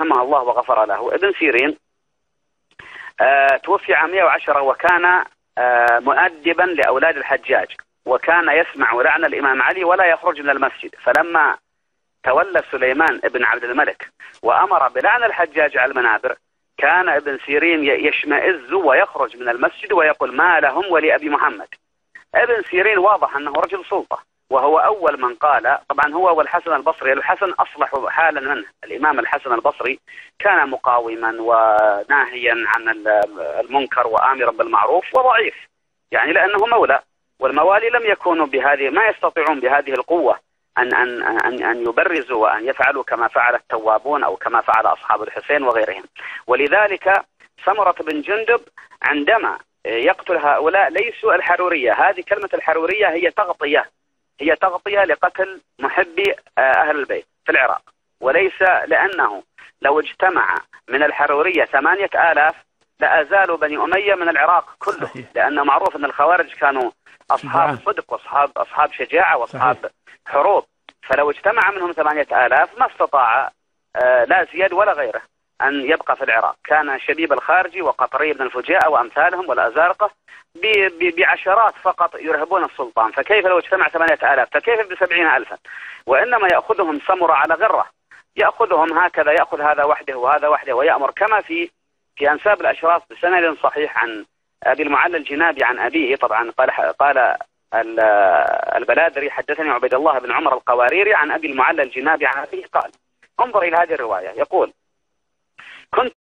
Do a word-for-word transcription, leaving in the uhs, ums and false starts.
رحمه الله وغفر له. ابن سيرين آه توفي عام مئة وعشرة، وكان آه مؤدبا لأولاد الحجاج، وكان يسمع لعن الإمام علي ولا يخرج من المسجد. فلما تولى سليمان ابن عبد الملك وأمر بلعن الحجاج على المنابر، كان ابن سيرين يشمئز ويخرج من المسجد ويقول: ما لهم ولأبي محمد. ابن سيرين واضح أنه رجل سلطة، وهو أول من قال، طبعا هو والحسن البصري، الحسن أصلح حالا منه. الإمام الحسن البصري كان مقاوما وناهيا عن المنكر وآمرا بالمعروف، وضعيف يعني لأنه مولى، والموالي لم يكونوا بهذه، ما يستطيعون بهذه القوة أن أن أن أن يبرزوا وأن يفعلوا كما فعل التوابون أو كما فعل أصحاب الحسين وغيرهم. ولذلك سمرة بن جندب عندما يقتل هؤلاء ليسوا الحرورية. هذه كلمة الحرورية هي تغطية، هي تغطية لقتل محبي أهل البيت في العراق، وليس لأنه لو اجتمع من الحرورية ثمانية آلاف لأزالوا بني أمية من العراق كله، لأنه معروف أن الخوارج كانوا أصحاب صدق وأصحاب أصحاب شجاعة وأصحاب حروب. فلو اجتمع منهم ثمانية آلاف ما استطاع لا زياد ولا غيره أن يبقى في العراق. كان شبيب الخارجي وقطري بن الفجاءة وأمثالهم والأزارقة بعشرات فقط يرهبون السلطان، فكيف لو اجتمع ثمانية آلاف؟ فكيف بسبعين ألفا؟ وإنما يأخذهم سمرة على غرة، يأخذهم هكذا، يأخذ هذا وحده وهذا وحده ويأمر، كما في في أنساب الأشراف بسند صحيح عن أبي المعلى الجنابي عن أبيه. طبعا قال قال البلادري: حدثني عبيد الله بن عمر القواريري عن أبي المعلى الجنابي عن أبيه قال. انظر إلى هذه الرواية، يقول: كنت